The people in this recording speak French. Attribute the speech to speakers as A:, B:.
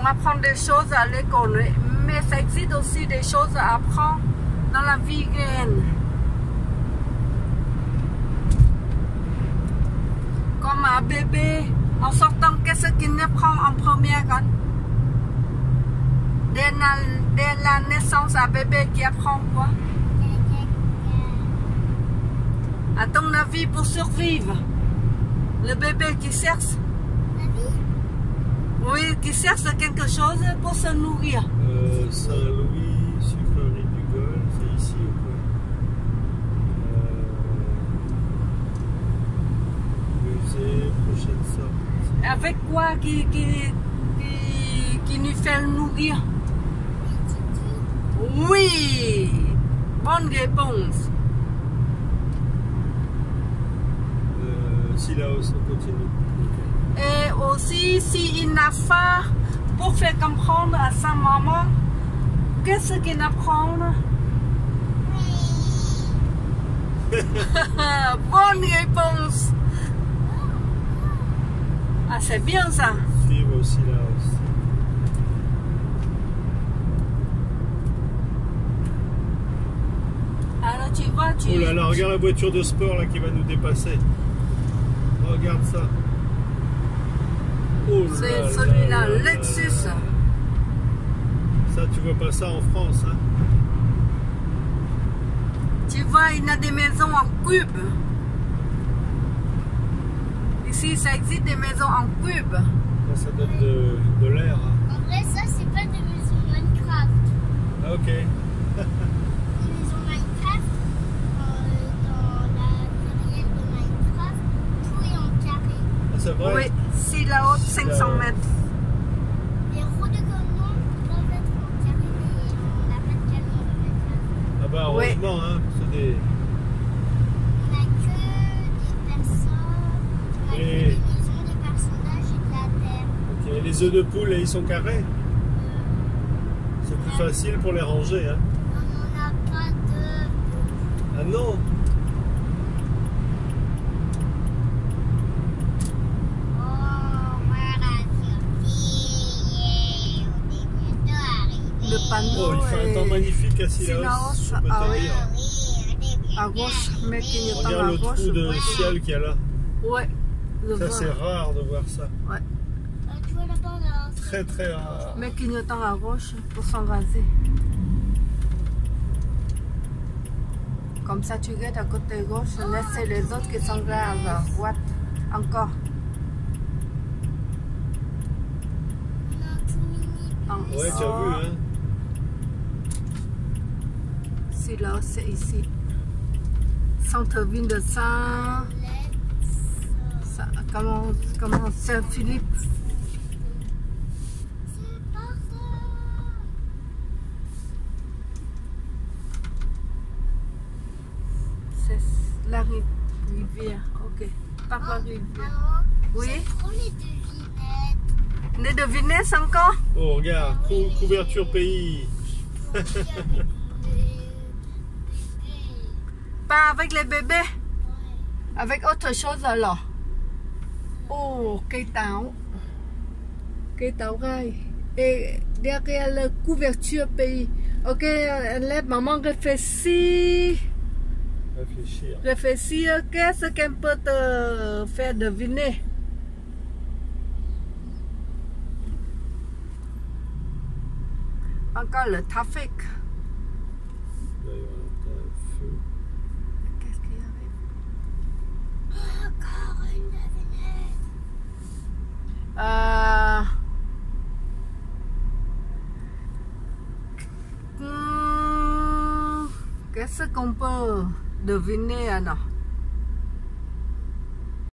A: On apprend des choses à l'école, mais ça existe aussi des choses à apprendre dans la vie réelle. Comme un bébé, en sortant, qu'est-ce qu'il apprend en première grade? Dès la naissance, un bébé qui apprend quoi? À ton avis, pour survivre, le bébé qui cherche? Oui, qui cherche quelque chose pour se nourrir.
B: Saint-Louis, sucrerie du Golfe, c'est ici ou quoi? Musée, prochaine sortie.
A: Avec quoi qui nous fait nourrir? Oui! Bonne réponse.
B: Sillaos, on continue.
A: Et aussi, s'il n'a pas pour faire comprendre à sa maman, qu'est-ce qu'il apprend? Bonne réponse. Ah, c'est bien ça.
B: Suivre au Sillaos.
A: Alors tu vois,
B: Oh là là, regarde la voiture de sport là qui va nous dépasser. Regarde ça. Oh
A: c'est celui-là, Lexus.
B: Ça, tu vois pas ça en France, hein?
A: Tu vois, il y a des maisons en cube. Ici, ça existe des maisons en cube.
B: Ça donne de l'air. Hein.
C: En vrai, ça, c'est pas des maisons Minecraft.
B: Ah, ok.
C: Les maisons Minecraft, dans la carrière de Minecraft, tout est en carré.
B: Ah, c'est vrai?
A: Oui, c'est la haute 500 mètres.
C: Les roues de camion doivent être en carré, mais on n'a pas de camion en Minecraft.
B: Ah bah heureusement, hein. C'est des...
C: On n'a que des personnes, on a que des maisons, des personnages et de la terre.
B: Ok, les œufs de poule, ils sont carrés? C'est plus facile pour les ranger, hein?
C: On n'en a pas de...
B: Ah non?
C: Oh, voilà, Turquie, on est bientôt arrivé.
A: Le panneau
B: Oh, il fait un temps magnifique à Sillaos,
A: Sillaos,
B: je peux
A: ah
B: te
A: oui.
B: dire.
A: à gauche, mais qu'il n'y a pas
B: Regarde
A: à
B: le
A: gauche.
B: trou de ciel qu'il y a là.
A: Ouais, le
B: Ça,
A: vent.
B: c'est rare de voir ça.
A: Ouais,
C: Tu vois là-bas, là.
B: Très, très rare.
A: mais clignotant à gauche pour s'enraser. Comme ça, tu regardes à côté gauche, laisse les autres qui sont à droite. Encore.
C: On a un tout mini.
B: Ouais, tu as vu, hein?
A: C'est là, c'est ici. Centre-ville de comment Saint-Philippe. C'est la rivière. Ok. Par la rivière. Oui.
C: Trop les devinettes.
A: Les devinettes encore?
B: Oh, regarde, couverture pays.
A: Pas avec les bébés. Avec autre chose alors. Oh, cây táo. Cây táo gai. Et derrière la couverture pays. Ok, laisse maman réfléchir.
B: Réfléchir.
A: Réfléchir, qu'est-ce qu'elle peut te faire deviner? Encore le trafic.
B: D'ailleurs, t'as un feu.
A: Qu'est-ce qu'il y avait?
C: Encore une devinette.
A: Qu'est-ce qu'on peut deviner alors?